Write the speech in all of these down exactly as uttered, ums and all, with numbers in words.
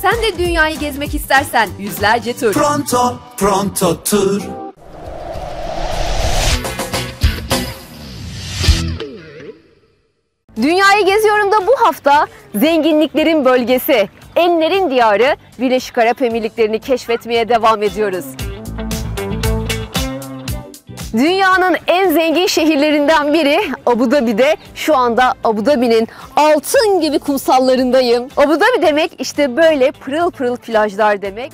Sen de dünyayı gezmek istersen yüzlerce tur. Pronto, Pronto Tur. Dünyayı geziyorum da bu hafta zenginliklerin bölgesi, enlerin diyarı Birleşik Arap Emirlikleri'ni keşfetmeye devam ediyoruz. Dünyanın en zengin şehirlerinden biri Abu Dhabi'de. Şu anda Abu Dhabi'nin altın gibi kumsallarındayım. Abu Dhabi demek işte böyle pırıl pırıl plajlar demek.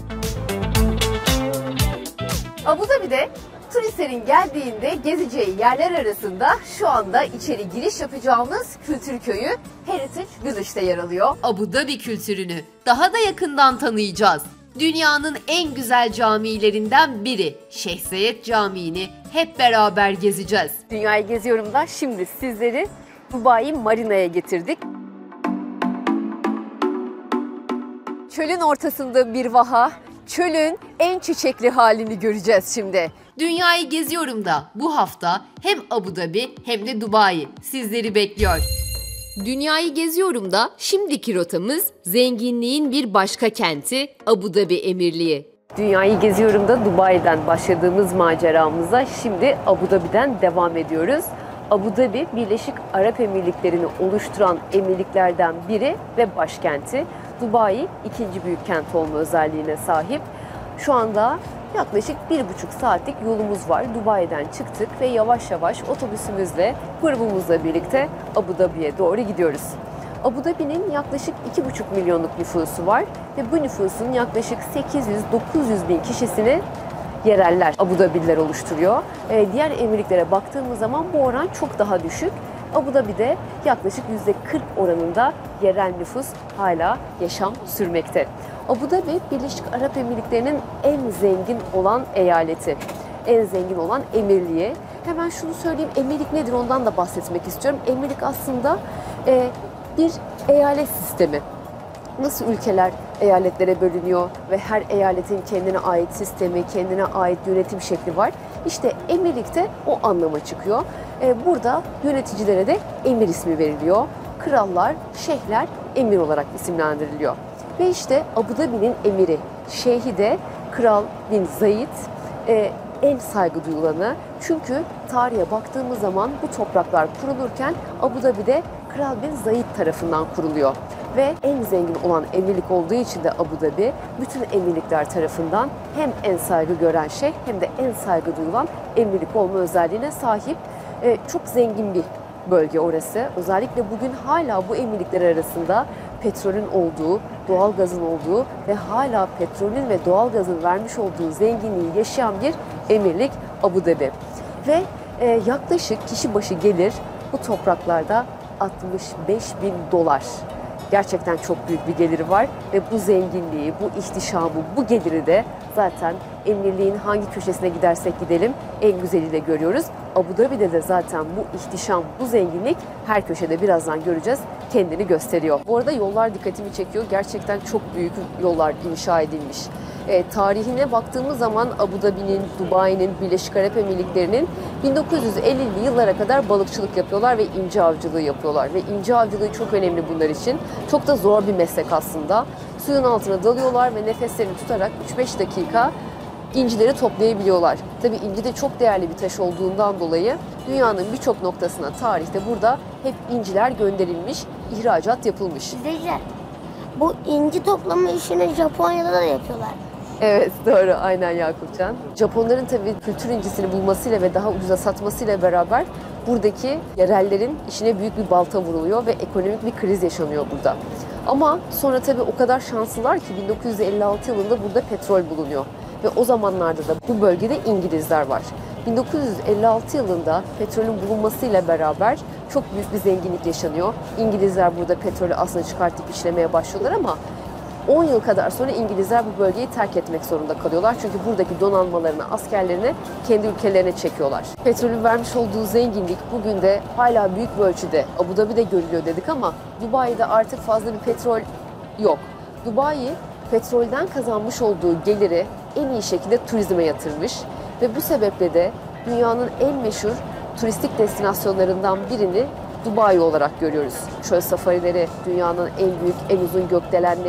Abu Dhabi'de turistlerin geldiğinde gezeceği yerler arasında şu anda içeri giriş yapacağımız kültür köyü Heritage Village'de yer alıyor. Abu Dhabi kültürünü daha da yakından tanıyacağız. Dünyanın en güzel camilerinden biri Şeyh Zayed Camii'ni hep beraber gezeceğiz. Dünyayı geziyorum da şimdi sizleri Dubai Marina'ya getirdik. Çölün ortasında bir vaha, çölün en çiçekli halini göreceğiz şimdi. Dünyayı geziyorum da bu hafta hem Abu Dhabi hem de Dubai sizleri bekliyor. Dünyayı geziyorum da şimdiki rotamız zenginliğin bir başka kenti Abu Dhabi Emirliği. Dünyayı geziyorum da Dubai'den başladığımız maceramıza şimdi Abu Dhabi'den devam ediyoruz. Abu Dhabi Birleşik Arap Emirlikleri'ni oluşturan emirliklerden biri ve başkenti. Dubai ikinci büyük kent olma özelliğine sahip. Şu anda yaklaşık bir buçuk saatlik yolumuz var. Dubai'den çıktık ve yavaş yavaş otobüsümüzle, grubumuzla birlikte Abu Dhabi'ye doğru gidiyoruz. Abu Dhabi'nin yaklaşık iki buçuk milyonluk nüfusu var ve bu nüfusun yaklaşık sekiz yüz dokuz yüz bin kişisini yereller, Abu Dhabi'liler oluşturuyor. Ee, diğer emirliklere baktığımız zaman bu oran çok daha düşük. Abu Dhabi'de yaklaşık yüzde kırk oranında yerel nüfus hala yaşam sürmekte. Abu Dhabi, Birleşik Arap Emirlikleri'nin en zengin olan eyaleti, en zengin olan emirliği. Hemen şunu söyleyeyim, emirlik nedir ondan da bahsetmek istiyorum. Emirlik aslında e, bir eyalet sistemi. Nasıl ülkeler eyaletlere bölünüyor ve her eyaletin kendine ait sistemi, kendine ait yönetim şekli var. İşte emirlikte o anlama çıkıyor. E, burada yöneticilere de emir ismi veriliyor. Krallar, şeyhler emir olarak isimlendiriliyor. Ve işte Abu Dhabi'nin emiri, şeyhi de Kral bin Zayed e, en saygı duyulanı. Çünkü tarihe baktığımız zaman bu topraklar kurulurken Abu Dhabi'de Kral bin Zayed tarafından kuruluyor. Ve en zengin olan emirlik olduğu için de Abu Dhabi bütün emirlikler tarafından hem en saygı gören şeyh hem de en saygı duyulan emirlik olma özelliğine sahip. E, çok zengin bir bölge orası. Özellikle bugün hala bu emirlikler arasında petrolün olduğu, doğalgazın olduğu ve hala petrolün ve doğalgazın vermiş olduğu zenginliği yaşayan bir emirlik Abu Dhabi. Ve e, yaklaşık kişi başı gelir bu topraklarda altmış beş bin dolar. Gerçekten çok büyük bir geliri var ve bu zenginliği, bu ihtişamı, bu geliri de zaten emirliğin hangi köşesine gidersek gidelim en güzeliyle görüyoruz. Abu Dhabi'de de zaten bu ihtişam, bu zenginlik her köşede birazdan göreceğiz kendini gösteriyor. Bu arada yollar dikkatimi çekiyor. Gerçekten çok büyük yollar inşa edilmiş. E, tarihine baktığımız zaman Abu Dhabi'nin, Dubai'nin, Birleşik Arap Emirlikleri'nin bin dokuz yüz ellili yıllara kadar balıkçılık yapıyorlar ve inci avcılığı yapıyorlar. Ve inci avcılığı çok önemli bunlar için. Çok da zor bir meslek aslında. Suyun altına dalıyorlar ve nefeslerini tutarak üç beş dakika incileri toplayabiliyorlar. Tabii inci de çok değerli bir taş olduğundan dolayı dünyanın birçok noktasına tarihte burada hep inciler gönderilmiş, ihracat yapılmış. Güzel. Bu inci toplama işini Japonya'da da yapıyorlar. Evet doğru, aynen Yakupcan. Japonların tabii kültür incisini bulmasıyla ve daha ucuza satmasıyla beraber buradaki yerellerin işine büyük bir balta vuruluyor ve ekonomik bir kriz yaşanıyor burada. Ama sonra tabii o kadar şanslılar ki bin dokuz yüz elli altı yılında burada petrol bulunuyor. Ve o zamanlarda da bu bölgede İngilizler var. bin dokuz yüz elli altı yılında petrolün bulunmasıyla beraber çok büyük bir zenginlik yaşanıyor. İngilizler burada petrolü aslında çıkartıp işlemeye başlıyorlar ama on yıl kadar sonra İngilizler bu bölgeyi terk etmek zorunda kalıyorlar. Çünkü buradaki donanmalarını, askerlerini kendi ülkelerine çekiyorlar. Petrolün vermiş olduğu zenginlik bugün de hala büyük bir ölçüde Abu Dhabi'de görülüyor dedik ama Dubai'de artık fazla bir petrol yok. Dubai petrolden kazanmış olduğu geliri en iyi şekilde turizme yatırmış ve bu sebeple de dünyanın en meşhur turistik destinasyonlarından birini Dubai olarak görüyoruz. Çöl safarileri, dünyanın en büyük, en uzun gökdelenleri,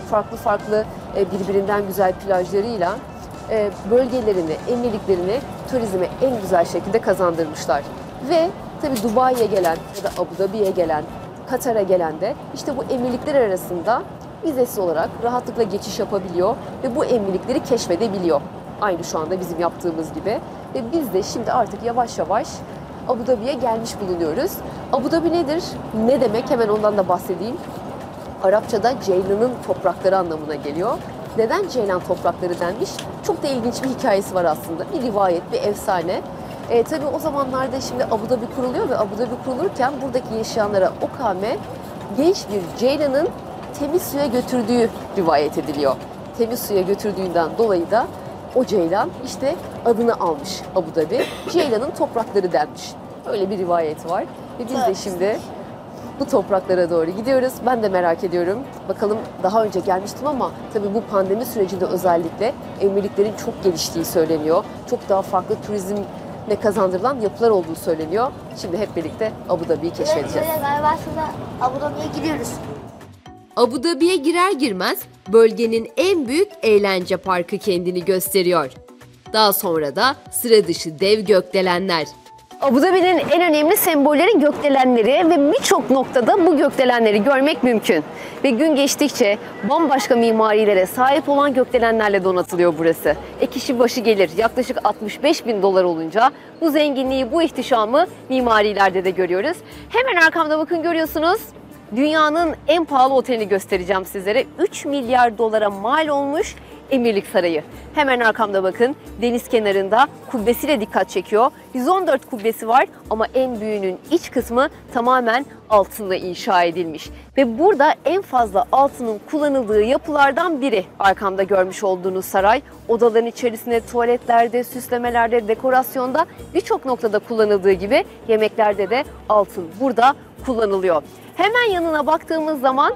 farklı farklı birbirinden güzel plajlarıyla bölgelerini, emirliklerini turizme en güzel şekilde kazandırmışlar. Ve tabii Dubai'ye gelen ya da Abu Dhabi'ye gelen, Katar'a gelen de işte bu emirlikler arasında vizesiz olarak rahatlıkla geçiş yapabiliyor ve bu emirlikleri keşfedebiliyor. Aynı şu anda bizim yaptığımız gibi. Ve biz de şimdi artık yavaş yavaş Abu Dhabi'ye gelmiş bulunuyoruz. Abu Dhabi nedir? Ne demek? Hemen ondan da bahsedeyim. Arapçada Ceylan'ın toprakları anlamına geliyor. Neden Ceylan toprakları denmiş? Çok da ilginç bir hikayesi var aslında. Bir rivayet, bir efsane. E, tabii o zamanlarda şimdi Abu Dhabi kuruluyor ve Abu Dhabi kurulurken buradaki yaşayanlara o kavme genç bir Ceylan'ın temiz suya götürdüğü rivayet ediliyor. Temiz suya götürdüğünden dolayı da o Ceylan işte adını almış Abu Dhabi. Ceylan'ın toprakları denmiş. Öyle bir rivayeti var. Ve biz de şimdi bu topraklara doğru gidiyoruz. Ben de merak ediyorum. Bakalım, daha önce gelmiştim ama tabii bu pandemi sürecinde özellikle emirliklerin çok geliştiği söyleniyor. Çok daha farklı turizmle kazandırılan yapılar olduğu söyleniyor. Şimdi hep birlikte Abu Dhabi'yi keşfedeceğiz. Evet, galiba şurada Abu Dhabi'ye gidiyoruz. Abu Dhabi'ye girer girmez bölgenin en büyük eğlence parkı kendini gösteriyor. Daha sonra da sıra dışı dev gökdelenler. Abu Dhabi'nin en önemli sembolleri gökdelenleri ve birçok noktada bu gökdelenleri görmek mümkün. Ve gün geçtikçe bambaşka mimarilere sahip olan gökdelenlerle donatılıyor burası. E kişi başı gelir yaklaşık altmış beş bin dolar olunca bu zenginliği, bu ihtişamı mimarilerde de görüyoruz. Hemen arkamda bakın, görüyorsunuz. Dünyanın en pahalı otelini göstereceğim sizlere. üç milyar dolara mal olmuş Emirlik Sarayı. Hemen arkamda bakın, deniz kenarında kubbesiyle dikkat çekiyor. yüz on dört kubbesi var ama en büyüğünün iç kısmı tamamen altınla inşa edilmiş. Ve burada en fazla altının kullanıldığı yapılardan biri arkamda görmüş olduğunuz saray. Odaların içerisinde, tuvaletlerde, süslemelerde, dekorasyonda birçok noktada kullanıldığı gibi yemeklerde de altın burada kullanılıyor. Hemen yanına baktığımız zaman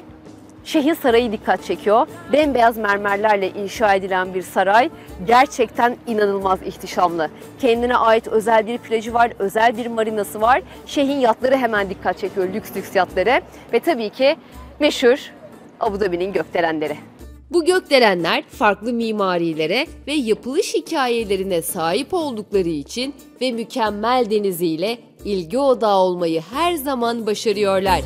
Şehir Sarayı dikkat çekiyor. Bembeyaz mermerlerle inşa edilen bir saray. Gerçekten inanılmaz ihtişamlı. Kendine ait özel bir plajı var, özel bir marinası var. Şeyhin yatları hemen dikkat çekiyor, lüks lüks yatları. Ve tabii ki meşhur Abu Dhabi'nin gökdelenleri. Bu gökdelenler farklı mimarilere ve yapılış hikayelerine sahip oldukları için ve mükemmel deniziyle ilgi odağı olmayı her zaman başarıyorlar.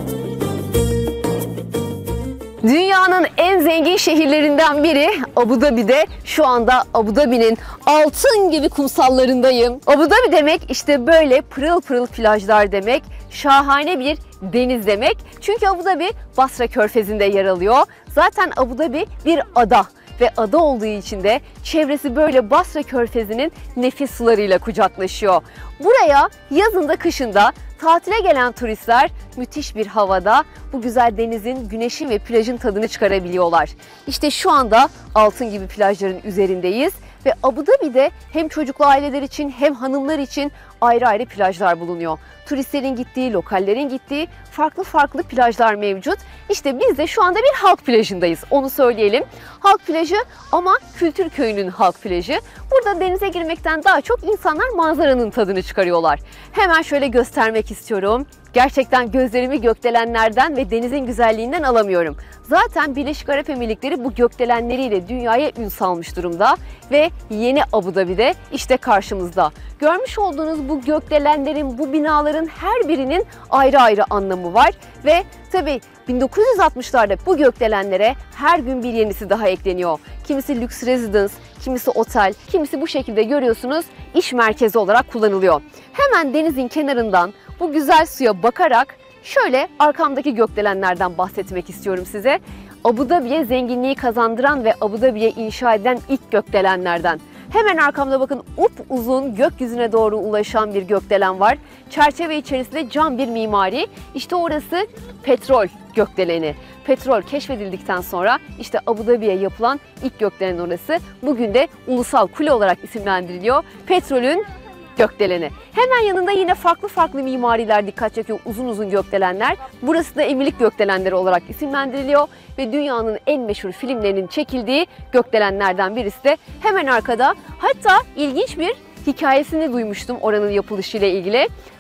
Dünyanın en zengin şehirlerinden biri Abu Dhabi'de. Şu anda Abu Dhabi'nin altın gibi kumsallarındayım. Abu Dhabi demek işte böyle pırıl pırıl plajlar demek, şahane bir deniz demek. Çünkü Abu Dhabi Basra Körfezi'nde yer alıyor. Zaten Abu Dhabi bir ada ve ada olduğu için de çevresi böyle Basra Körfezi'nin nefis sularıyla kucaklaşıyor. Buraya yazında kışında tatile gelen turistler müthiş bir havada bu güzel denizin, güneşin ve plajın tadını çıkarabiliyorlar. İşte şu anda altın gibi plajların üzerindeyiz ve Abu Dhabi'de hem çocuklu aileler için hem hanımlar için ayrı ayrı plajlar bulunuyor. Turistlerin gittiği, lokallerin gittiği farklı farklı plajlar mevcut. İşte biz de şu anda bir halk plajındayız, onu söyleyelim. Halk plajı ama kültür köyünün halk plajı. Burada denize girmekten daha çok insanlar manzaranın tadını çıkarıyorlar. Hemen şöyle göstermek istiyorum. Gerçekten gözlerimi gökdelenlerden ve denizin güzelliğinden alamıyorum. Zaten Birleşik Arap Emirlikleri bu gökdelenleriyle dünyaya ün salmış durumda ve yeni Abu Dhabi'de işte karşımızda. Görmüş olduğunuz bu gökdelenlerin, bu binaların her birinin ayrı ayrı anlamı var ve tabii bin dokuz yüz altmışlarda bu gökdelenlere her gün bir yenisi daha ekleniyor. Kimisi lüks residence, kimisi otel, kimisi bu şekilde görüyorsunuz iş merkezi olarak kullanılıyor. Hemen denizin kenarından bu güzel suya bakarak şöyle arkamdaki gökdelenlerden bahsetmek istiyorum size. Abu Dhabi'ye zenginliği kazandıran ve Abu Dhabi'ye inşa edilen ilk gökdelenlerden. Hemen arkamda bakın, upuzun gökyüzüne doğru ulaşan bir gökdelen var. Çerçeve içerisinde cam bir mimari. İşte orası petrol gökdeleni. Petrol keşfedildikten sonra işte Abu Dhabi'ye yapılan ilk gökdelen orası. Bugün de ulusal kule olarak isimlendiriliyor. Petrolün gökdeleni. Hemen yanında yine farklı farklı mimariler dikkat çekiyor, uzun uzun gökdelenler. Burası da Emirlik Gökdelenleri olarak isimlendiriliyor ve dünyanın en meşhur filmlerinin çekildiği gökdelenlerden birisi de hemen arkada. Hatta ilginç bir hikayesini duymuştum oranın yapılışıyla ilgili.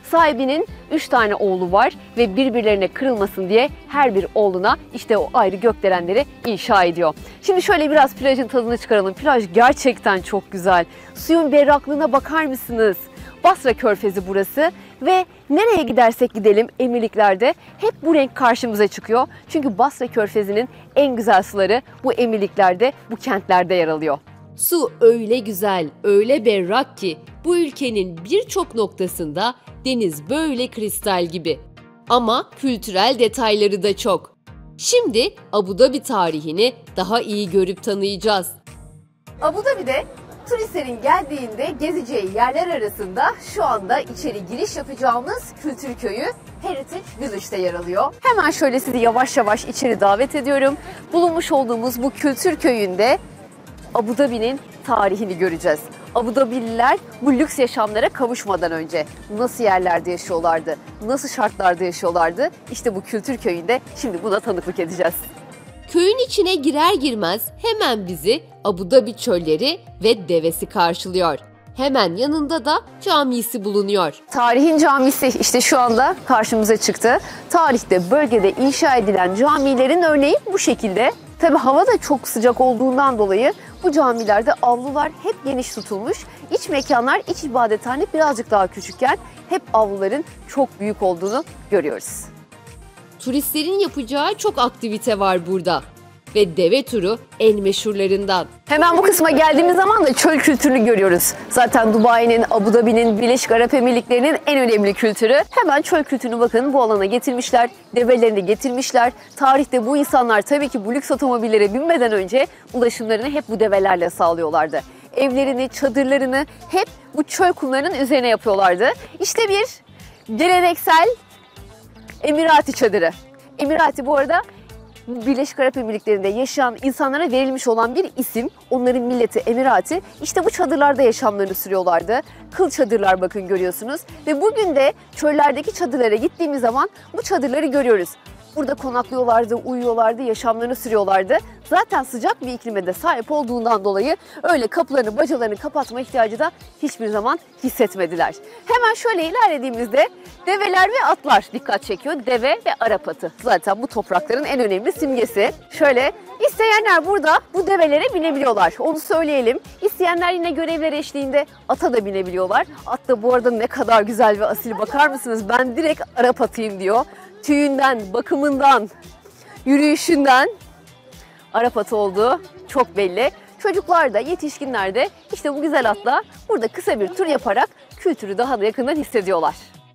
Sahibinin üç tane oğlu var ve birbirlerine kırılmasın diye her bir oğluna işte o ayrı gökdelenleri inşa ediyor. Şimdi şöyle biraz plajın tadını çıkaralım. Plaj gerçekten çok güzel. Suyun berraklığına bakar mısınız? Basra Körfezi burası ve nereye gidersek gidelim Emirliklerde hep bu renk karşımıza çıkıyor. Çünkü Basra Körfezi'nin en güzel suları bu Emirliklerde, bu kentlerde yer alıyor. Su öyle güzel, öyle berrak ki bu ülkenin birçok noktasında deniz böyle kristal gibi. Ama kültürel detayları da çok. Şimdi Abu Dhabi tarihini daha iyi görüp tanıyacağız. Abu Dhabi'de turistlerin geldiğinde gezeceği yerler arasında şu anda içeri giriş yapacağımız Kültür Köyü Heritage Village'da yer alıyor. Hemen şöyle sizi yavaş yavaş içeri davet ediyorum. Bulunmuş olduğumuz bu Kültür Köyü'nde Abu Dhabi'nin tarihini göreceğiz. Abu Dhabililer bu lüks yaşamlara kavuşmadan önce nasıl yerlerde yaşıyorlardı, nasıl şartlarda yaşıyorlardı? İşte bu Kültür Köyü'nde şimdi buna tanıklık edeceğiz. Köyün içine girer girmez hemen bizi Abu Dhabi çölleri ve devesi karşılıyor. Hemen yanında da camisi bulunuyor. Tarihin camisi işte şu anda karşımıza çıktı. Tarihte bölgede inşa edilen camilerin örneği bu şekilde. Tabii hava da çok sıcak olduğundan dolayı bu camilerde avlular hep geniş tutulmuş. İç mekanlar, iç ibadethane birazcık daha küçükken hep avluların çok büyük olduğunu görüyoruz. Turistlerin yapacağı çok aktivite var burada ve deve turu en meşhurlarından. Hemen bu kısma geldiğimiz zaman da çöl kültürünü görüyoruz. Zaten Dubai'nin, Abu Dhabi'nin, Birleşik Arap Emirlikleri'nin en önemli kültürü. Hemen çöl kültürünü bakın bu alana getirmişler, develerini getirmişler. Tarihte bu insanlar tabii ki bu lüks otomobillere binmeden önce ulaşımlarını hep bu develerle sağlıyorlardı. Evlerini, çadırlarını hep bu çöl kumlarının üzerine yapıyorlardı. İşte bir geleneksel Emirati çadırı. Emirati bu arada Birleşik Arap Emirlikleri'nde yaşayan insanlara verilmiş olan bir isim. Onların milleti Emirati. İşte bu çadırlarda yaşamlarını sürüyorlardı. Kıl çadırlar bakın görüyorsunuz. Ve bugün de çöllerdeki çadırlara gittiğimiz zaman bu çadırları görüyoruz. Burada konaklıyorlardı, uyuyorlardı, yaşamlarını sürüyorlardı. Zaten sıcak bir iklime de sahip olduğundan dolayı öyle kapılarını, bacalarını kapatma ihtiyacı da hiçbir zaman hissetmediler. Hemen şöyle ilerlediğimizde develer ve atlar dikkat çekiyor. Deve ve Arap atı. Zaten bu toprakların en önemli simgesi. Şöyle isteyenler burada bu develere binebiliyorlar. Onu söyleyelim. İsteyenler yine görevler eşliğinde ata da binebiliyorlar. At da bu arada ne kadar güzel ve asil bakar mısınız? Ben direkt Arap atıyım diyor. Tüyünden, bakımından, yürüyüşünden Arap atı olduğu çok belli. Çocuklar da, yetişkinler de işte bu güzel atla burada kısa bir tur yaparak kültürü daha da yakından hissediyorlar.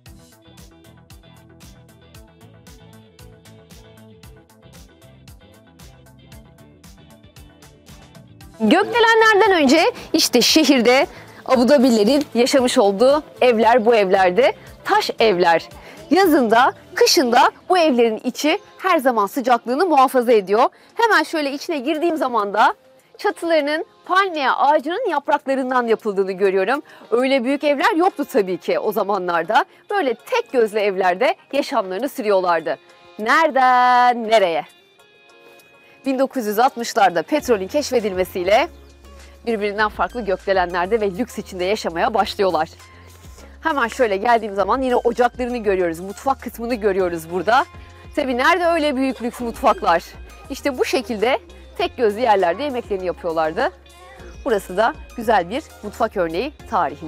Gökdelenlerden önce işte şehirde Abu Dhabi'lerin yaşamış olduğu evler bu evlerde. Taş evler. Yazında, kışında bu evlerin içi her zaman sıcaklığını muhafaza ediyor. Hemen şöyle içine girdiğim zaman da çatılarının palmiye ağacının yapraklarından yapıldığını görüyorum. Öyle büyük evler yoktu tabii ki o zamanlarda. Böyle tek gözlü evlerde yaşamlarını sürüyorlardı. Nereden nereye? bin dokuz yüz altmışlarda petrolün keşfedilmesiyle birbirinden farklı gökdelenlerde ve lüks içinde yaşamaya başlıyorlar. Hemen şöyle geldiğim zaman yine ocaklarını görüyoruz. Mutfak kısmını görüyoruz burada. Tabii nerede öyle büyük lüks mutfaklar? İşte bu şekilde tek gözlü yerlerde yemeklerini yapıyorlardı. Burası da güzel bir mutfak örneği tarihin.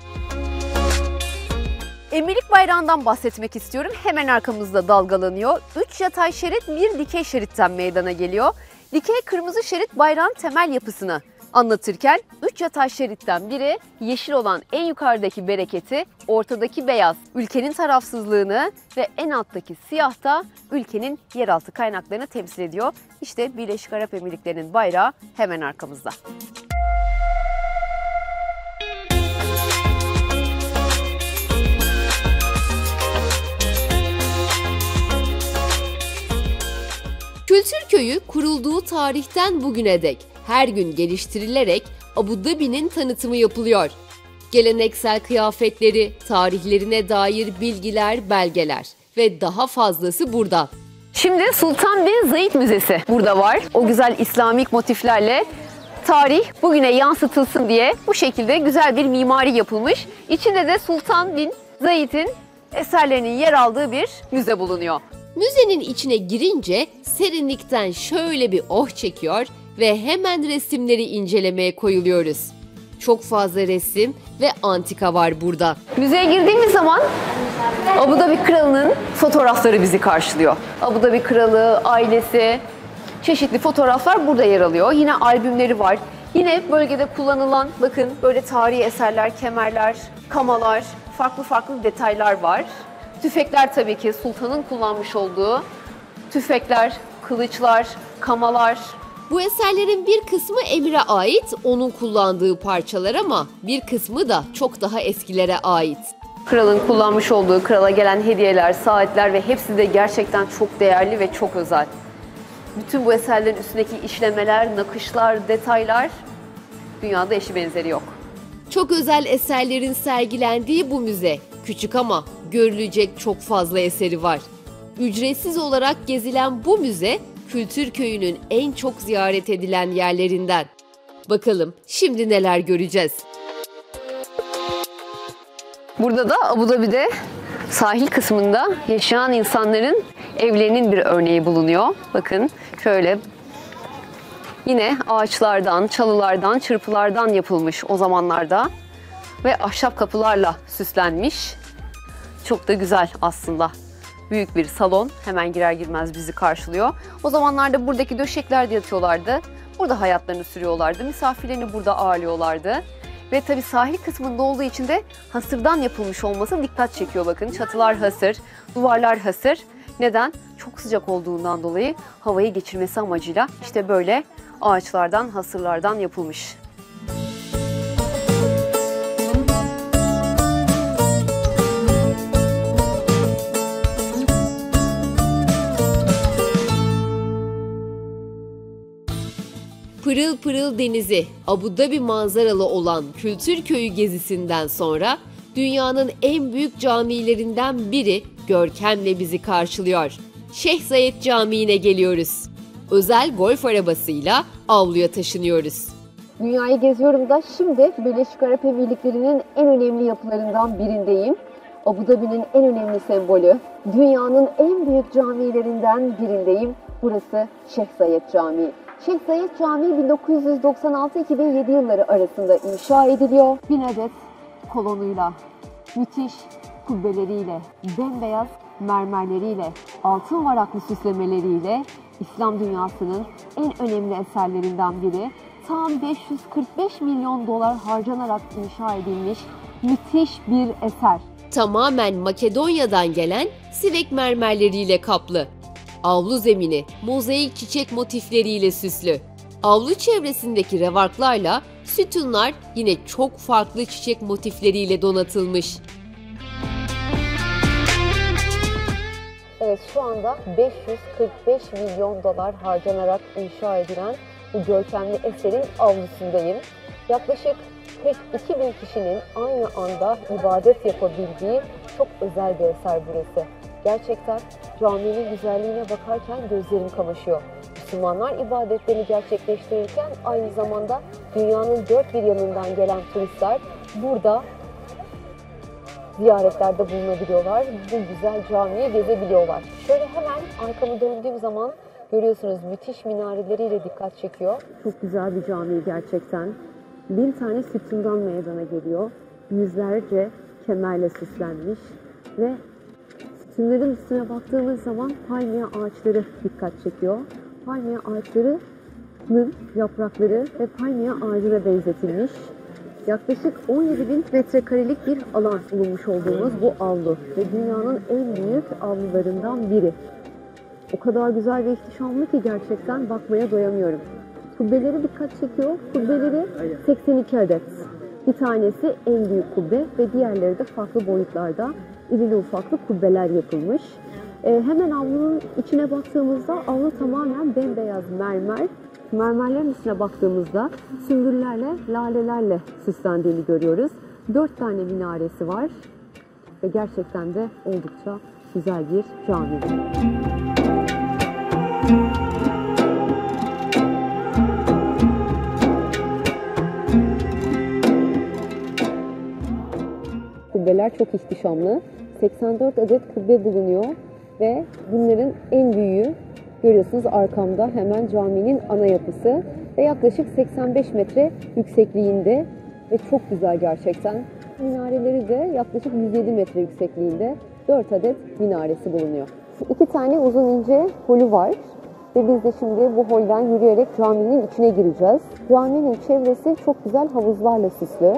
Emirlik bayrağından bahsetmek istiyorum. Hemen arkamızda dalgalanıyor. Üç yatay şerit bir dikey şeritten meydana geliyor. Dikey kırmızı şerit bayrağın temel yapısını anlatırken üç yatay şeritten biri yeşil olan en yukarıdaki bereketi, ortadaki beyaz ülkenin tarafsızlığını ve en alttaki siyah da ülkenin yeraltı kaynaklarını temsil ediyor. İşte Birleşik Arap Emirlikleri'nin bayrağı hemen arkamızda. Kültür Köyü kurulduğu tarihten bugüne dek her gün geliştirilerek Abu Dhabi'nin tanıtımı yapılıyor. Geleneksel kıyafetleri, tarihlerine dair bilgiler, belgeler ve daha fazlası burada. Şimdi Sultan bin Zayed Müzesi burada var. O güzel İslamik motiflerle tarih bugüne yansıtılsın diye bu şekilde güzel bir mimari yapılmış. İçinde de Sultan bin Zayed'in eserlerinin yer aldığı bir müze bulunuyor. Müzenin içine girince serinlikten şöyle bir oh çekiyor ve hemen resimleri incelemeye koyuluyoruz. Çok fazla resim ve antika var burada. Müzeye girdiğimiz zaman Abu Dhabi Kralı'nın fotoğrafları bizi karşılıyor. Abu Dhabi Kralı, ailesi, çeşitli fotoğraflar burada yer alıyor. Yine albümleri var. Yine bölgede kullanılan, bakın böyle tarihi eserler, kemerler, kamalar, farklı farklı detaylar var. Tüfekler tabii ki sultanın kullanmış olduğu tüfekler, kılıçlar, kamalar. Bu eserlerin bir kısmı emire ait, onun kullandığı parçalar ama bir kısmı da çok daha eskilere ait. Kralın kullanmış olduğu, krala gelen hediyeler, saatler ve hepsi de gerçekten çok değerli ve çok özel. Bütün bu eserlerin üstündeki işlemeler, nakışlar, detaylar dünyada eşi benzeri yok. Çok özel eserlerin sergilendiği bu müze küçük ama görülecek çok fazla eseri var. Ücretsiz olarak gezilen bu müze Kültür Köyü'nün en çok ziyaret edilen yerlerinden. Bakalım şimdi neler göreceğiz? Burada da Abu Dhabi'de sahil kısmında yaşayan insanların evlerinin bir örneği bulunuyor. Bakın şöyle yine ağaçlardan, çalılardan, çırpılardan yapılmış o zamanlarda ve ahşap kapılarla süslenmiş. Çok da güzel aslında. Büyük bir salon hemen girer girmez bizi karşılıyor. O zamanlarda buradaki döşeklerde yatıyorlardı. Burada hayatlarını sürüyorlardı. Misafirlerini burada ağırlıyorlardı. Ve tabii sahil kısmında olduğu için de hasırdan yapılmış olması dikkat çekiyor bakın. Çatılar hasır, duvarlar hasır. Neden? Çok sıcak olduğundan dolayı havayı geçirmesi amacıyla işte böyle ağaçlardan, hasırlardan yapılmış. Pırıl pırıl denizi, Abu Dhabi manzaralı olan Kültür Köyü gezisinden sonra dünyanın en büyük camilerinden biri görkemle bizi karşılıyor. Şeyh Zayed Camii'ne geliyoruz. Özel golf arabasıyla avluya taşınıyoruz. Dünyayı geziyorum da şimdi Birleşik Arap Emirlikleri'nin en önemli yapılarından birindeyim. Abu Dhabi'nin en önemli sembolü, dünyanın en büyük camilerinden birindeyim. Burası Şeyh Zayed Camii. Şeyh Zayed Camii bin dokuz yüz doksan altı iki bin yedi yılları arasında inşa ediliyor. Bin adet kolonuyla, müthiş kubbeleriyle, bembeyaz mermerleriyle, altın varaklı süslemeleriyle İslam dünyasının en önemli eserlerinden biri. Tam beş yüz kırk beş milyon dolar harcanarak inşa edilmiş müthiş bir eser. Tamamen Makedonya'dan gelen sivek mermerleriyle kaplı. Avlu zemini mozaik çiçek motifleriyle süslü. Avlu çevresindeki revarklarla sütunlar yine çok farklı çiçek motifleriyle donatılmış. Evet, şu anda beş yüz kırk beş milyon dolar harcanarak inşa edilen bu görkemli eserin avlusundayım. Yaklaşık kırk iki bin kişinin aynı anda ibadet yapabildiği çok özel bir eser burası. Gerçekten caminin güzelliğine bakarken gözlerim kamaşıyor. Müslümanlar ibadetlerini gerçekleştirirken aynı zamanda dünyanın dört bir yanından gelen turistler burada ziyaretlerde bulunabiliyorlar. Bu güzel camiyi gezebiliyorlar. Şöyle hemen arkamı döndüğüm zaman görüyorsunuz müthiş minareleriyle dikkat çekiyor. Çok güzel bir cami gerçekten. Bin tane sütundan meydana geliyor. Yüzlerce kemerle süslenmiş ve sütunların üstüne baktığımız zaman palmiye ağaçları dikkat çekiyor. Palmiye ağaçlarının yaprakları ve palmiye ağacına benzetilmiş. Yaklaşık on yedi bin metrekarelik bir alan bulunmuş olduğumuz bu avlu ve dünyanın en büyük avlularından biri. O kadar güzel ve ihtişamlı ki gerçekten bakmaya doyamıyorum. Kubbeleri dikkat çekiyor. Kubbeleri seksen iki adet. Bir tanesi en büyük kubbe ve diğerleri de farklı boyutlarda irili ufaklı kubbeler yapılmış. Ee, hemen avlunun içine baktığımızda avlu tamamen bembeyaz mermer. Mermerlerin üstüne baktığımızda sümbüllerle, lalelerle süslendiğini görüyoruz. Dört tane minaresi var ve gerçekten de oldukça güzel bir cami. Kubbeler çok ihtişamlı. seksen dört adet kubbe bulunuyor ve bunların en büyüğü görüyorsunuz arkamda hemen caminin ana yapısı ve yaklaşık seksen beş metre yüksekliğinde ve çok güzel gerçekten. Minareleri de yaklaşık yüz yedi metre yüksekliğinde dört adet minaresi bulunuyor. İki tane uzun ince holü var ve biz de şimdi bu holden yürüyerek caminin içine gireceğiz. Caminin çevresi çok güzel havuzlarla süslü.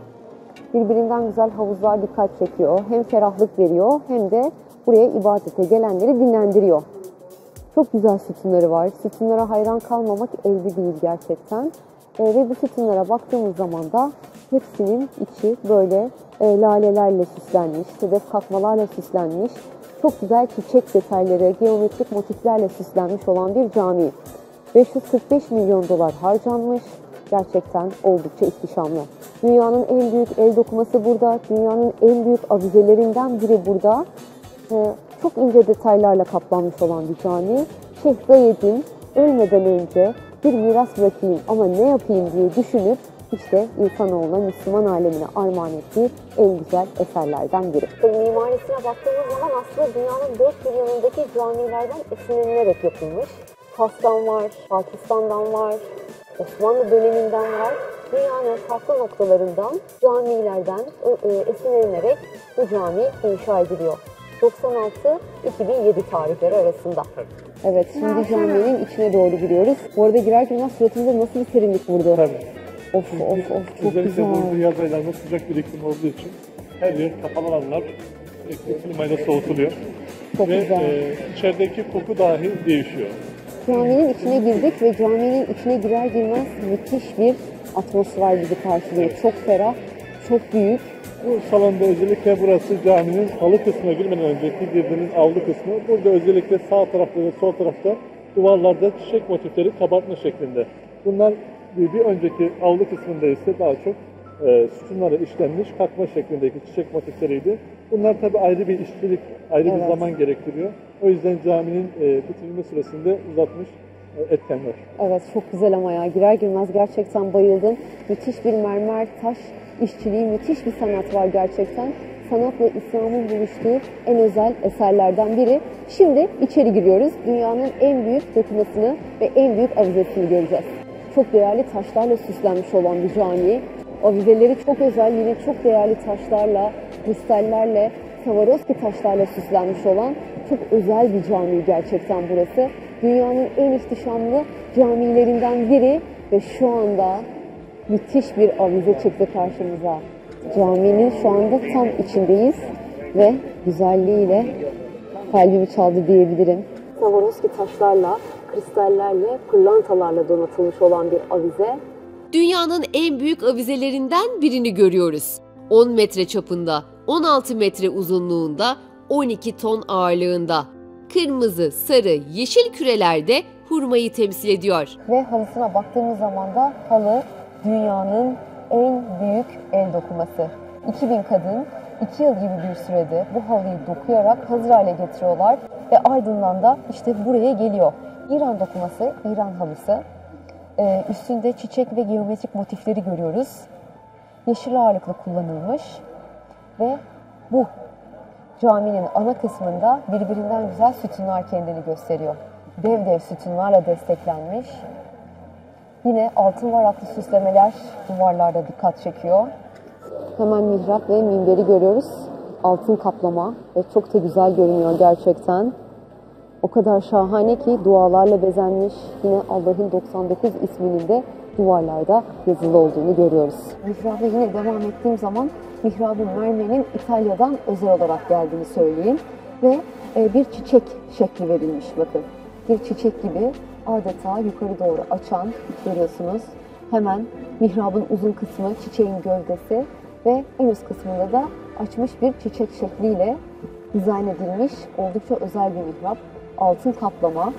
Birbirinden güzel havuzlar dikkat çekiyor. Hem ferahlık veriyor hem de buraya ibadete gelenleri dinlendiriyor. Çok güzel sütunları var. Sütunlara hayran kalmamak elde değil gerçekten. E, ve bu sütunlara baktığımız zaman da hepsinin içi böyle e, lalelerle süslenmiş, sedef katmalarla süslenmiş. Çok güzel çiçek detayları, geometrik motiflerle süslenmiş olan bir cami. beş yüz kırk beş milyon dolar harcanmış. Gerçekten oldukça ihtişamlı. Dünyanın en büyük el dokuması burada. Dünyanın en büyük avizelerinden biri burada. Ee, çok ince detaylarla kaplanmış olan bir cami. Şeyh Zayed'in ölmeden önce bir miras bırakayım ama ne yapayım diye düşünüp işte insanoğluna, Müslüman alemine armağan ettiği en güzel eserlerden biri. Mimarisine baktığımız zaman aslında dünyanın dört bir yanındaki camilerden esinlenilerek yapılmış. Fas'tan var, Pakistan'dan var, Osmanlı döneminden var. Dünyanın farklı noktalarından camilerden esinlenerek bu cami inşa ediliyor. doksan altı iki bin yedi tarihleri arasında. Evet, şimdi caminin içine doğru giriyoruz. Bu arada girerken suratımda nasıl bir serinlik vurdu. Tabii. Of of of, çok özellikle güzel. burada yaz aylarında sıcak bir iklim olduğu için her yer kapalı alanlar sürekli klimayla soğutuluyor. Çok Ve güzel. e, içerideki koku dahi değişiyor. Caminin içine girdik ve caminin içine girer girmez müthiş bir atmosfer bizi karşılıyor. Çok ferah, çok büyük. Bu salonda özellikle burası caminin halı kısmına girmeden önceki girdiğiniz avlu kısmı. Burada özellikle sağ tarafta ve sol tarafta duvarlarda çiçek motifleri kabartma şeklinde. Bunlar bir önceki avlu kısmında ise daha çok e, sütunlara işlenmiş katma şeklindeki çiçek motifleriydi. Bunlar tabi ayrı bir işçilik, ayrı Evet. bir zaman gerektiriyor. O yüzden caminin e, bitirilme süresinde uzatmış e, etkenler. Evet, çok güzel ama ya. Girer girmez gerçekten bayıldım. Müthiş bir mermer, taş işçiliği, müthiş bir sanat var gerçekten. Sanatla İslam'ın buluştuğu en özel eserlerden biri. Şimdi içeri giriyoruz. Dünyanın en büyük dokumasını ve en büyük avizesini göreceğiz. Çok değerli taşlarla süslenmiş olan bir cami. Avizeleri çok özel, yine çok değerli taşlarla, kristallerle, Swarovski taşlarla süslenmiş olan çok özel bir cami gerçekten burası. Dünyanın en ihtişamlı camilerinden biri ve şu anda müthiş bir avize çıktı karşımıza. Caminin şu anda tam içindeyiz ve güzelliğiyle kalbimi çaldı diyebilirim. Swarovski taşlarla, kristallerle, pırlantalarla donatılmış olan bir avize. Dünyanın en büyük avizelerinden birini görüyoruz. on metre çapında, on altı metre uzunluğunda, on iki ton ağırlığında. Kırmızı, sarı, yeşil kürelerde hurmayı temsil ediyor. Ve halısına baktığımız zaman da halı dünyanın en büyük el dokuması. iki bin kadın iki yıl gibi bir sürede bu halıyı dokuyarak hazır hale getiriyorlar ve ardından da işte buraya geliyor. İran dokuması, İran halısı. Ee, üstünde çiçek ve geometrik motifleri görüyoruz. Yeşil ağırlıklı kullanılmış ve bu caminin ana kısmında birbirinden güzel sütunlar kendini gösteriyor. Dev dev sütunlarla desteklenmiş. Yine altın varaklı süslemeler duvarlarda dikkat çekiyor. Hemen mihrap ve minberi görüyoruz. Altın kaplama ve çok da güzel görünüyor gerçekten. O kadar şahane ki dualarla bezenmiş. Yine Allah'ın doksan dokuz isminin de duvarlarda yazılı olduğunu görüyoruz. Mihrabe yine devam ettiğim zaman mihrabın mermerinin İtalya'dan özel olarak geldiğini söyleyeyim. Ve bir çiçek şekli verilmiş bakın. Bir çiçek gibi adeta yukarı doğru açan, görüyorsunuz. Hemen mihrabın uzun kısmı çiçeğin gövdesi ve en üst kısmında da açmış bir çiçek şekliyle dizayn edilmiş oldukça özel bir mihrap. Altın kaplama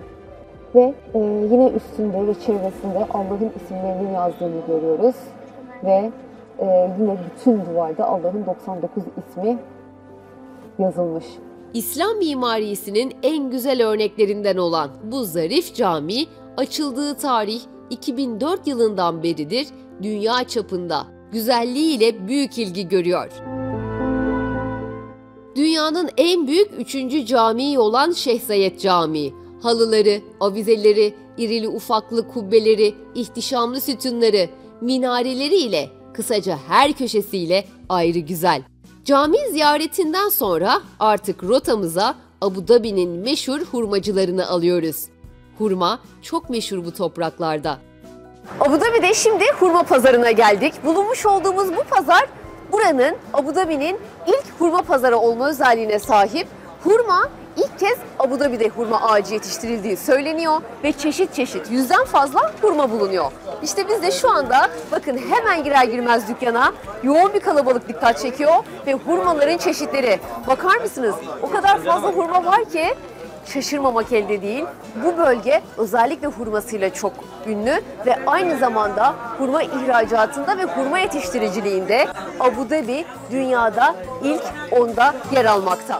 ve e, yine üstünde ve çevresinde Allah'ın isimlerinin yazdığını görüyoruz. Ve e, yine bütün duvarda Allah'ın doksan dokuz ismi yazılmış. İslam mimarisinin en güzel örneklerinden olan bu zarif cami, açıldığı tarih iki bin dört yılından beridir dünya çapında güzelliğiyle büyük ilgi görüyor. Dünyanın en büyük üçüncü camii olan Şeyh Zayed Camii. Halıları, avizeleri, irili ufaklı kubbeleri, ihtişamlı sütunları, minareleri ile kısaca her köşesiyle ayrı güzel. Cami ziyaretinden sonra artık rotamıza Abu Dhabi'nin meşhur hurmacılarını alıyoruz. Hurma çok meşhur bu topraklarda. Abu Dhabi'de şimdi hurma pazarına geldik. Bulunmuş olduğumuz bu pazar buranın Abu Dhabi'nin ilk hurma pazarı olma özelliğine sahip. Hurma ilk kez Abu Dhabi'de hurma ağacı yetiştirildiği söyleniyor ve çeşit çeşit yüzden fazla hurma bulunuyor. İşte biz de şu anda bakın hemen girer girmez dükkana yoğun bir kalabalık dikkat çekiyor ve hurmaların çeşitleri. Bakar mısınız? O kadar fazla hurma var ki şaşırmamak elde değil. Bu bölge özellikle hurmasıyla çok ünlü ve aynı zamanda hurma ihracatında ve hurma yetiştiriciliğinde Abu Dhabi dünyada ilk onda yer almakta.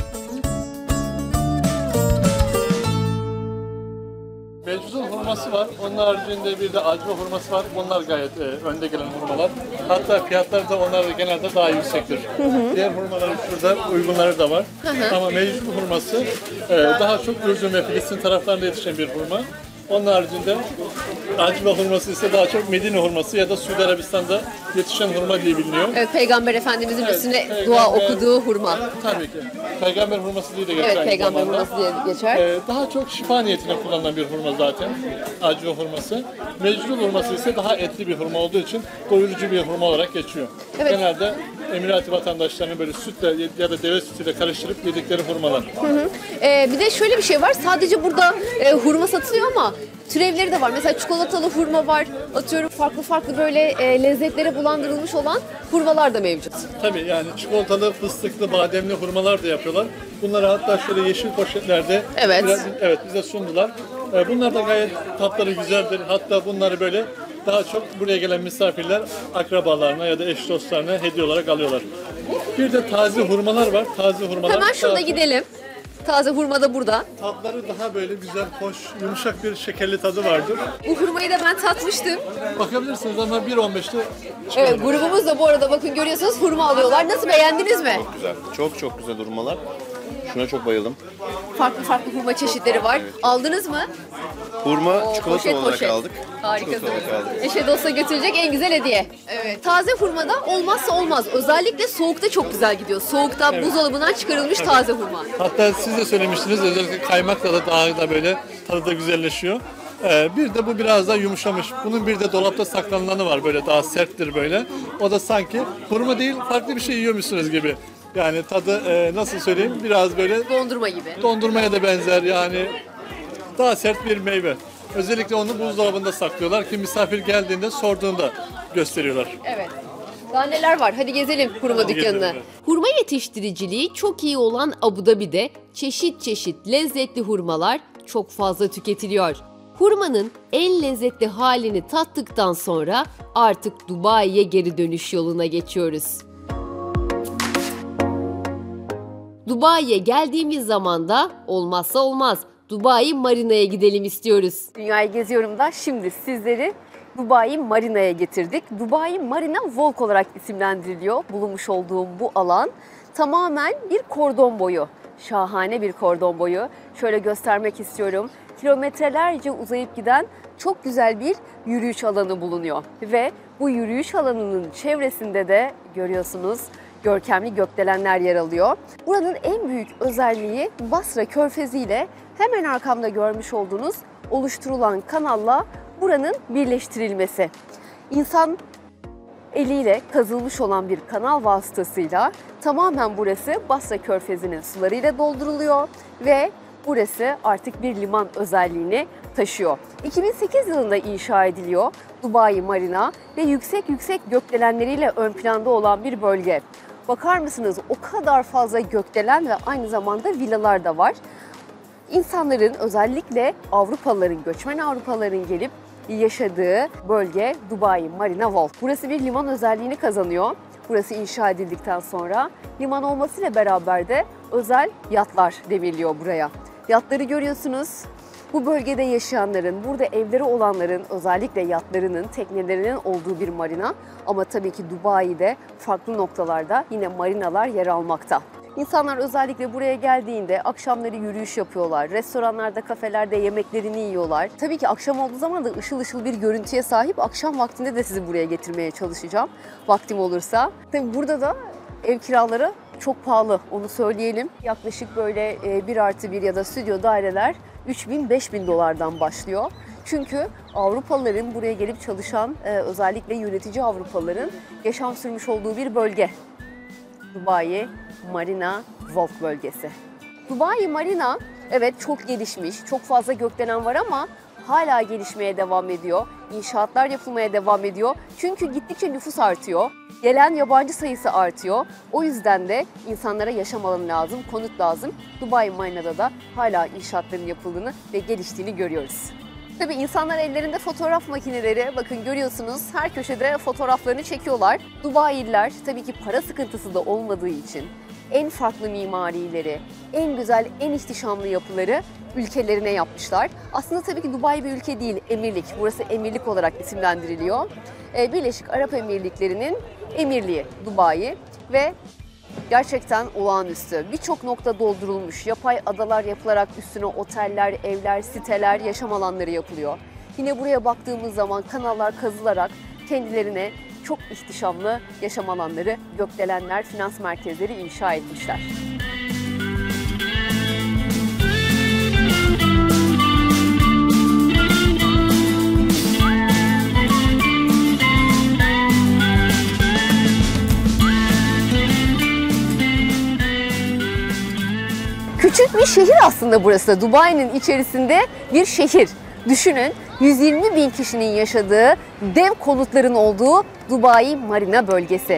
Mecnun hurması var. Onun haricinde bir de acva hurması var. Bunlar gayet e, önde gelen hurmalar. Hatta fiyatları da onlar da genelde daha yüksektir. Hı hı. Diğer hurmaların şurada uygunları da var. Hı hı. Ama mecnun hurması e, daha çok Ürdün ve Filistin taraflarında yetişen bir hurma. Onun haricinde acva hurması ise daha çok Medine hurması ya da Suudi Arabistan'da yetişen hurma diye biliniyor. Evet, Peygamber Efendimizin evet, üstüne peygamber, dua okuduğu hurma. Tabii ki. Peygamber hurması diye de geçer. Evet, peygamber zamanda. hurması diye geçer. Ee, daha çok şifa niyetine kullanılan bir hurma zaten. Acva hurması. Mecnun hurması ise daha etli bir hurma olduğu için doyurucu bir hurma olarak geçiyor. Evet. Genelde Emirati vatandaşlarının böyle sütle ya da deve sütüyle karıştırıp yedikleri hurmalar. Hı hı. Ee, bir de şöyle bir şey var. Sadece burada e, hurma satılıyor ama türevleri de var. Mesela çikolatalı hurma var. Atıyorum farklı farklı böyle e, lezzetlere bulandırılmış olan hurmalar da mevcut. Tabii yani çikolatalı, fıstıklı, bademli hurmalar da yapıyorlar. Bunları hatta şöyle yeşil poşetlerde evet. Biraz, evet bize sundular. Ee, bunlar da gayet tatları güzeldir. Hatta bunları böyle daha çok buraya gelen misafirler akrabalarına ya da eş dostlarına hediye olarak alıyorlar. Bir de taze hurmalar var. Taze hurmalar. Hemen şurada daha, gidelim. Taze hurma da burada. Tatları daha böyle güzel, hoş, yumuşak bir şekerli tadı vardır. Bu hurmayı da ben tatmıştım. Bakabilirsiniz ama bir on beşte Evet, grubumuz da bu arada bakın görüyorsunuz hurma alıyorlar. Nasıl, beğendiniz mi? Çok güzel. Çok çok güzel hurmalar. Şuna çok bayıldım. Farklı farklı hurma çeşitleri var. Evet. Aldınız mı? Hurma Oo, çikolata poşet, olarak poşet. aldık. Harikasınız. Aldık. Eşe dosta götürecek en güzel hediye. Evet. Taze hurmada olmazsa olmaz. Özellikle soğukta çok güzel gidiyor. Soğukta evet. Buzdolabından çıkarılmış evet. taze hurma. Hatta siz de söylemiştiniz, özellikle kaymakla da daha da böyle tadı da güzelleşiyor. Ee, bir de bu biraz daha yumuşamış. Bunun bir de dolapta saklanılanı var, böyle daha serttir böyle. O da sanki hurma değil, farklı bir şey yiyormuşsunuz gibi. Yani tadı e, nasıl söyleyeyim, biraz böyle dondurma gibi. Dondurmaya da benzer yani, daha sert bir meyve. Özellikle onu buzdolabında saklıyorlar ki misafir geldiğinde sorduğunda gösteriyorlar. Evet. Daha neler var? Hadi gezelim hurma Hadi dükkanına. Gezelim. Hurma yetiştiriciliği çok iyi olan Abu Dhabi'de çeşit çeşit lezzetli hurmalar çok fazla tüketiliyor. Hurmanın en lezzetli halini tattıktan sonra artık Dubai'ye geri dönüş yoluna geçiyoruz. Dubai'ye geldiğimiz zaman da olmazsa olmaz Dubai Marina'ya gidelim istiyoruz. Dünyayı geziyorum da şimdi sizleri Dubai Marina'ya getirdik. Dubai Marina Walk olarak isimlendiriliyor bulunmuş olduğum bu alan. Tamamen bir kordon boyu. Şahane bir kordon boyu. Şöyle göstermek istiyorum. Kilometrelerce uzayıp giden çok güzel bir yürüyüş alanı bulunuyor. Ve bu yürüyüş alanının çevresinde de görüyorsunuz görkemli gökdelenler yer alıyor. Buranın en büyük özelliği Basra Körfezi ile hemen arkamda görmüş olduğunuz oluşturulan kanalla buranın birleştirilmesi. İnsan eliyle kazılmış olan bir kanal vasıtasıyla tamamen burası Basra Körfezi'nin sularıyla dolduruluyor ve burası artık bir liman özelliğini taşıyor. iki bin sekiz yılında inşa ediliyor Dubai Marina ve yüksek yüksek gökdelenleriyle ön planda olan bir bölge. Bakar mısınız, o kadar fazla gökdelen ve aynı zamanda villalar da var. İnsanların, özellikle Avrupalıların, göçmen Avrupalıların gelip yaşadığı bölge Dubai Marina Walk. Burası bir liman özelliğini kazanıyor. Burası inşa edildikten sonra liman olmasıyla beraber de özel yatlar demirliyor buraya. Yatları görüyorsunuz. Bu bölgede yaşayanların, burada evleri olanların, özellikle yatlarının, teknelerinin olduğu bir marina. Ama tabii ki Dubai'de farklı noktalarda yine marinalar yer almakta. İnsanlar özellikle buraya geldiğinde akşamları yürüyüş yapıyorlar. Restoranlarda, kafelerde yemeklerini yiyorlar. Tabii ki akşam olduğu zaman da ışıl ışıl bir görüntüye sahip. Akşam vaktinde de sizi buraya getirmeye çalışacağım. Vaktim olursa. Tabii burada da ev kiraları çok pahalı, onu söyleyelim. Yaklaşık böyle bir artı bir ya da stüdyo daireler üç bin beş bin dolardan başlıyor. Çünkü Avrupalıların buraya gelip çalışan, özellikle yönetici Avrupalıların yaşam sürmüş olduğu bir bölge. Dubai Marina Walk bölgesi. Dubai Marina evet çok gelişmiş, çok fazla gökdelen var ama hala gelişmeye devam ediyor. İnşaatlar yapılmaya devam ediyor. Çünkü gittikçe nüfus artıyor. Gelen yabancı sayısı artıyor. O yüzden de insanlara yaşam alanı lazım, konut lazım. Dubai Marina'da da hala inşaatların yapıldığını ve geliştiğini görüyoruz. Tabii insanlar ellerinde fotoğraf makineleri, bakın görüyorsunuz her köşede fotoğraflarını çekiyorlar. Dubai'liler tabii ki para sıkıntısı da olmadığı için en farklı mimarileri, en güzel, en ihtişamlı yapıları ülkelerine yapmışlar. Aslında tabii ki Dubai bir ülke değil, emirlik. Burası emirlik olarak isimlendiriliyor. Birleşik Arap Emirlikleri'nin emirliği Dubai ve gerçekten olağanüstü. Birçok nokta doldurulmuş. Yapay adalar yapılarak üstüne oteller, evler, siteler, yaşam alanları yapılıyor. Yine buraya baktığımız zaman kanallar kazılarak kendilerine çok ihtişamlı yaşam alanları, gökdelenler, finans merkezleri inşa etmişler. Küçük bir şehir aslında burası. Dubai'nin içerisinde bir şehir. Düşünün, yüz yirmi bin kişinin yaşadığı, dev konutların olduğu Dubai Marina bölgesi.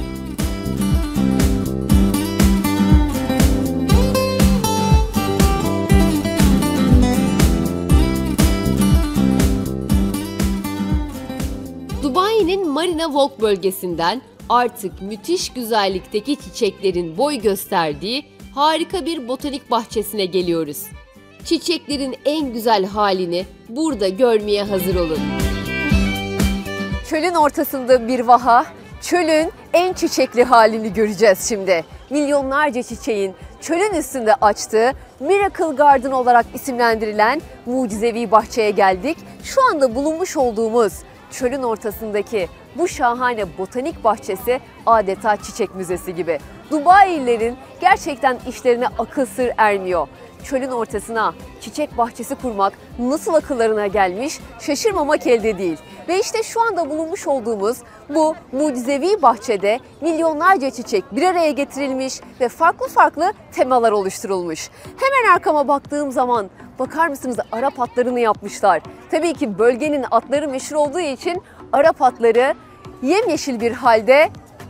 Dubai'nin Marina Walk bölgesinden artık müthiş güzellikteki çiçeklerin boy gösterdiği harika bir botanik bahçesine geliyoruz. Çiçeklerin en güzel halini burada görmeye hazır olun. Çölün ortasında bir vaha, çölün en çiçekli halini göreceğiz şimdi. Milyonlarca çiçeğin çölün üstünde açtığı Miracle Garden olarak isimlendirilen mucizevi bahçeye geldik. Şu anda bulunmuş olduğumuz çölün ortasındaki bu şahane botanik bahçesi adeta çiçek müzesi gibi. Dubai'lilerin gerçekten işlerine akıl sır ermiyor. Çölün ortasına çiçek bahçesi kurmak nasıl akıllarına gelmiş şaşırmamak elde değil. Ve işte şu anda bulunmuş olduğumuz bu mucizevi bahçede milyonlarca çiçek bir araya getirilmiş ve farklı farklı temalar oluşturulmuş. Hemen arkama baktığım zaman bakar mısınız Arap atlarını yapmışlar. Tabii ki bölgenin atları meşhur olduğu için Arap atları yemyeşil bir halde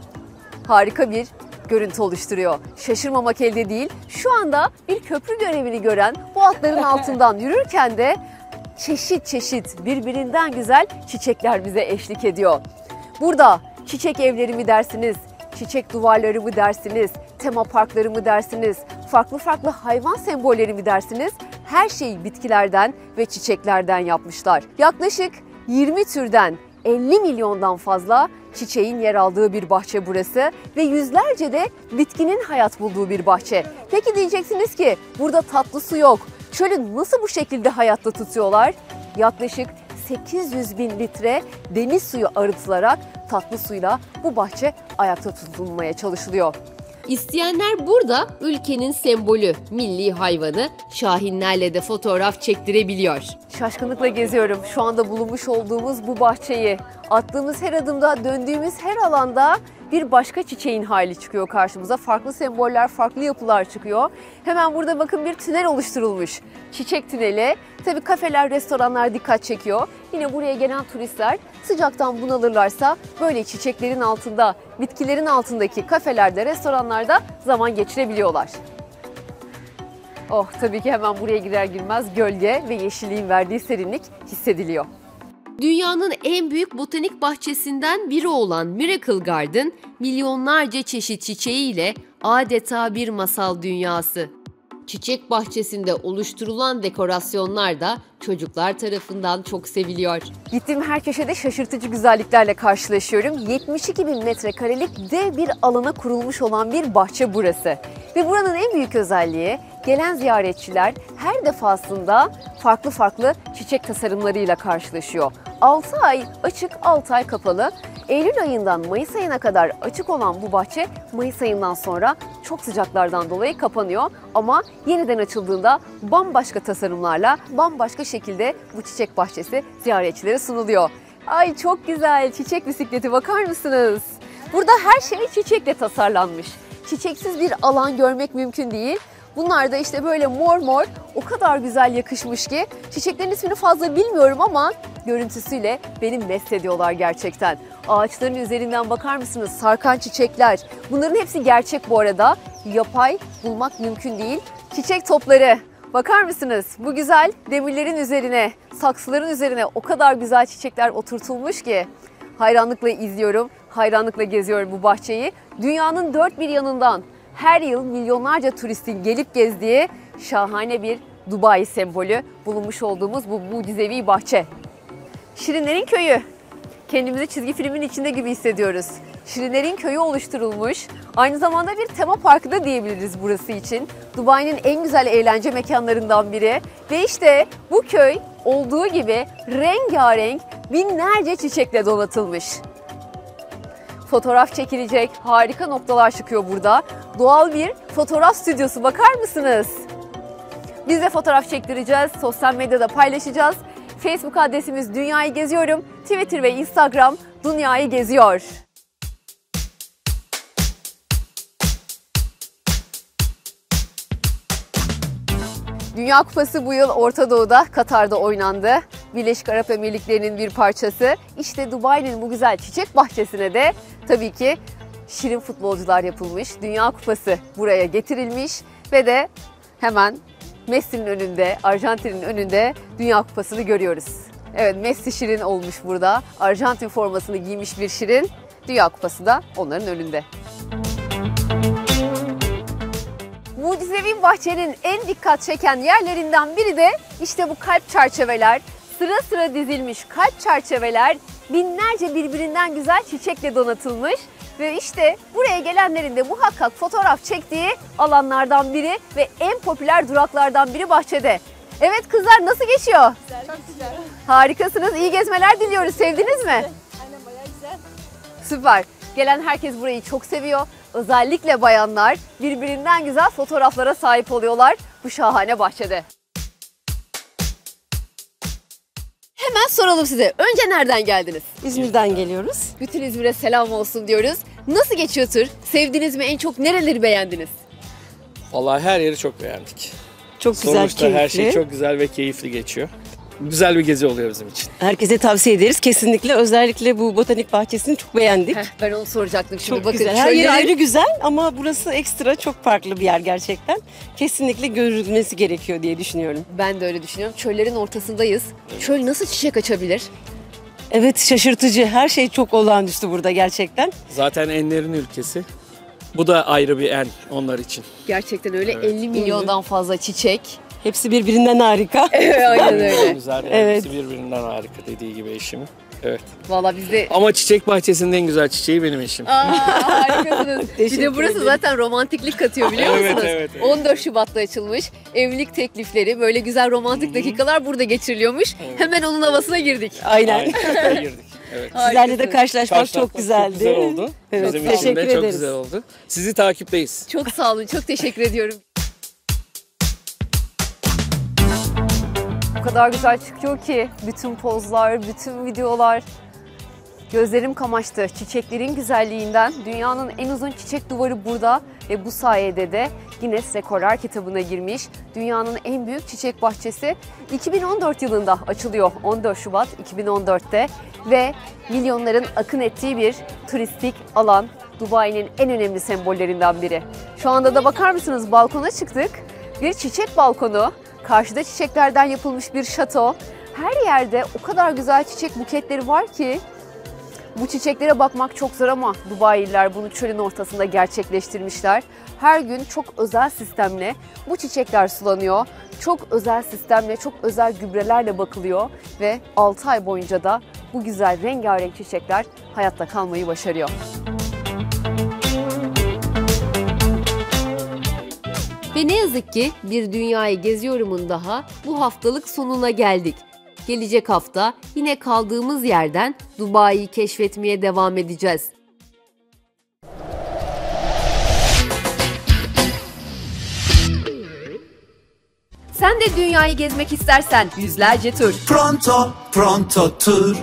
harika bir görüntü oluşturuyor. Şaşırmamak elde değil. Şu anda bir köprü görevini gören bu atların altından yürürken de çeşit çeşit birbirinden güzel çiçekler bize eşlik ediyor. Burada çiçek evleri mi dersiniz, çiçek duvarları mı dersiniz, tema parkları mı dersiniz, farklı farklı hayvan sembolleri mi dersiniz? Her şeyi bitkilerden ve çiçeklerden yapmışlar. Yaklaşık yirmi türden elli milyondan fazla çiçeğin yer aldığı bir bahçe burası ve yüzlerce de bitkinin hayat bulduğu bir bahçe. Peki diyeceksiniz ki burada tatlı su yok. Çölü nasıl bu şekilde hayatta tutuyorlar? Yaklaşık sekiz yüz bin litre deniz suyu arıtılarak tatlı suyla bu bahçe ayakta tutulmaya çalışılıyor. İsteyenler burada ülkenin sembolü, milli hayvanı şahinlerle de fotoğraf çektirebiliyor. Şaşkınlıkla geziyorum şu anda bulunmuş olduğumuz bu bahçeyi. Attığımız her adımda, döndüğümüz her alanda bir başka çiçeğin hali çıkıyor karşımıza. Farklı semboller, farklı yapılar çıkıyor. Hemen burada bakın bir tünel oluşturulmuş. Çiçek tüneli. Tabii kafeler, restoranlar dikkat çekiyor. Yine buraya gelen turistler sıcaktan bunalırlarsa böyle çiçeklerin altında, bitkilerin altındaki kafelerde, restoranlarda zaman geçirebiliyorlar. Oh tabii ki hemen buraya girer girmez gölge ve yeşilliğin verdiği serinlik hissediliyor. Dünyanın en büyük botanik bahçesinden biri olan Miracle Garden, milyonlarca çeşit çiçeğiyle adeta bir masal dünyası. Çiçek bahçesinde oluşturulan dekorasyonlar da çocuklar tarafından çok seviliyor. Gittiğim her köşede şaşırtıcı güzelliklerle karşılaşıyorum. yetmiş iki bin metrekarelik dev bir alana kurulmuş olan bir bahçe burası. Ve buranın en büyük özelliği gelen ziyaretçiler her defasında farklı farklı çiçek tasarımlarıyla karşılaşıyor. altı ay açık, altı ay kapalı. Eylül ayından Mayıs ayına kadar açık olan bu bahçe Mayıs ayından sonra çok sıcaklardan dolayı kapanıyor. Ama yeniden açıldığında bambaşka tasarımlarla bambaşka şekilde bu çiçek bahçesi ziyaretçilere sunuluyor. Ay çok güzel, çiçek bisikleti bakar mısınız? Burada her şey çiçekle tasarlanmış. Çiçeksiz bir alan görmek mümkün değil. Bunlar da işte böyle mor mor o kadar güzel yakışmış ki çiçeklerin ismini fazla bilmiyorum ama görüntüsüyle beni mest ediyorlar gerçekten. Ağaçların üzerinden bakar mısınız? Sarkan çiçekler. Bunların hepsi gerçek bu arada. Yapay bulmak mümkün değil. Çiçek topları. Bakar mısınız? Bu güzel demirlerin üzerine, saksıların üzerine o kadar güzel çiçekler oturtulmuş ki hayranlıkla izliyorum, hayranlıkla geziyorum bu bahçeyi. Dünyanın dört bir yanından her yıl milyonlarca turistin gelip gezdiği şahane bir Dubai sembolü bulunmuş olduğumuz bu mucizevi bahçe. Şirinlerin Köyü. Kendimizi çizgi filmin içinde gibi hissediyoruz. Şirinlerin Köyü oluşturulmuş. Aynı zamanda bir tema parkı da diyebiliriz burası için. Dubai'nin en güzel eğlence mekanlarından biri. Ve işte bu köy olduğu gibi rengarenk binlerce çiçekle donatılmış. Fotoğraf çekilecek harika noktalar çıkıyor burada. Doğal bir fotoğraf stüdyosu, bakar mısınız? Biz de fotoğraf çektireceğiz, sosyal medyada paylaşacağız. Facebook adresimiz Dünyayı Geziyorum, Twitter ve Instagram Dünyayı Geziyor. Dünya Kupası bu yıl Orta Doğu'da, Katar'da oynandı. Birleşik Arap Emirlikleri'nin bir parçası. İşte Dubai'nin bu güzel çiçek bahçesine de tabii ki şirin futbolcular yapılmış. Dünya Kupası buraya getirilmiş ve de hemen Messi'nin önünde, Arjantin'in önünde Dünya Kupası'nı görüyoruz. Evet, Messi şirin olmuş burada. Arjantin formasını giymiş bir şirin. Dünya Kupası da onların önünde. Mucizevi bahçenin en dikkat çeken yerlerinden biri de işte bu kalp çerçeveler. Sıra sıra dizilmiş kalp çerçeveler binlerce birbirinden güzel çiçekle donatılmış. Ve işte buraya gelenlerin de muhakkak fotoğraf çektiği alanlardan biri ve en popüler duraklardan biri bahçede. Evet kızlar, nasıl geçiyor? Güzel, çok güzel. Harikasınız. İyi gezmeler diliyoruz. Sevdiniz mi? Aynen, bayağı güzel. Süper. Gelen herkes burayı çok seviyor. Özellikle bayanlar birbirinden güzel fotoğraflara sahip oluyorlar bu şahane bahçede. Hemen soralım size. Önce nereden geldiniz? İzmir'den geliyoruz. Bütün İzmir'e selam olsun diyoruz. Nasıl geçiyor tur? Sevdiniz mi? En çok nereleri beğendiniz? Vallahi her yeri çok beğendik. Çok güzel, Sonuçta keyifli. her şey çok güzel ve keyifli geçiyor. Güzel bir gezi oluyor bizim için. Herkese tavsiye ederiz kesinlikle. Özellikle bu botanik bahçesini çok beğendik. Heh, ben onu soracaktım şimdi. Çok Bakın, güzel. Her yer çölleri- ayrı güzel ama burası ekstra çok farklı bir yer gerçekten. Kesinlikle görülmesi gerekiyor diye düşünüyorum. Ben de öyle düşünüyorum. Çöllerin ortasındayız. Çöl nasıl çiçek açabilir? Evet, şaşırtıcı. Her şey çok olağanüstü burada gerçekten. Zaten enlerin ülkesi. Bu da ayrı bir en onlar için. Gerçekten öyle. Evet. elli milyondan fazla çiçek. Hepsi birbirinden harika. Aynen öyle. Güzel, Evet. hepsi birbirinden harika dediği gibi eşimin. Evet. Valla biz de... Ama çiçek bahçesinin en güzel çiçeği benim eşim. Aa, harikasınız. bir Teşekkür de burası ederim. zaten romantiklik katıyor, biliyor Evet, musunuz? evet, evet. on dört Şubat'ta açılmış. Evlilik teklifleri, böyle güzel romantik dakikalar burada geçiriliyormuş. Hemen onun havasına girdik. Aynen. Aynen. Girdik. Evet. Sizlerle de karşılaşmak Karşılaşmak çok güzeldi. Çok güzel oldu. Evet, Bizim için teşekkür de çok ederiz. güzel oldu. Sizi takipteyiz. Çok sağ olun, çok teşekkür ediyorum. O kadar güzel çıkıyor ki bütün pozlar, bütün videolar. Gözlerim kamaştı çiçeklerin güzelliğinden. Dünyanın en uzun çiçek duvarı burada ve bu sayede de Guinness Rekorlar kitabına girmiş. Dünyanın en büyük çiçek bahçesi iki bin on dört yılında açılıyor, on dört Şubat iki bin on dörtte ve milyonların akın ettiği bir turistik alan. Dubai'nin en önemli sembollerinden biri. Şu anda da bakar mısınız, balkona çıktık. Bir çiçek balkonu, karşıda çiçeklerden yapılmış bir şato. Her yerde o kadar güzel çiçek buketleri var ki Bu çiçeklere bakmak çok zor ama Dubai'liler bunu çölün ortasında gerçekleştirmişler. Her gün çok özel sistemle bu çiçekler sulanıyor. Çok özel sistemle, çok özel gübrelerle bakılıyor ve altı ay boyunca da bu güzel rengarenk çiçekler hayatta kalmayı başarıyor. Ve ne yazık ki bir dünyayı geziyorumun daha bu haftalık sonuna geldik. Gelecek hafta yine kaldığımız yerden Dubai'yi keşfetmeye devam edeceğiz. Sen de dünyayı gezmek istersen yüzlerce tur. Pronto, pronto tur.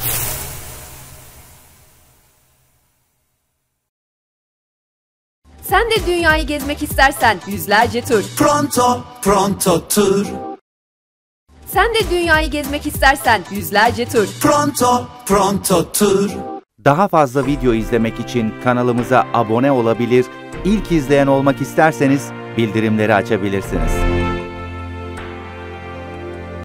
Sen de dünyayı gezmek istersen yüzlerce tur. Pronto, pronto tur. Sen de dünyayı gezmek istersen yüzlerce tur. Pronto, pronto tur. Daha fazla video izlemek için kanalımıza abone olabilir, ilk izleyen olmak isterseniz bildirimleri açabilirsiniz.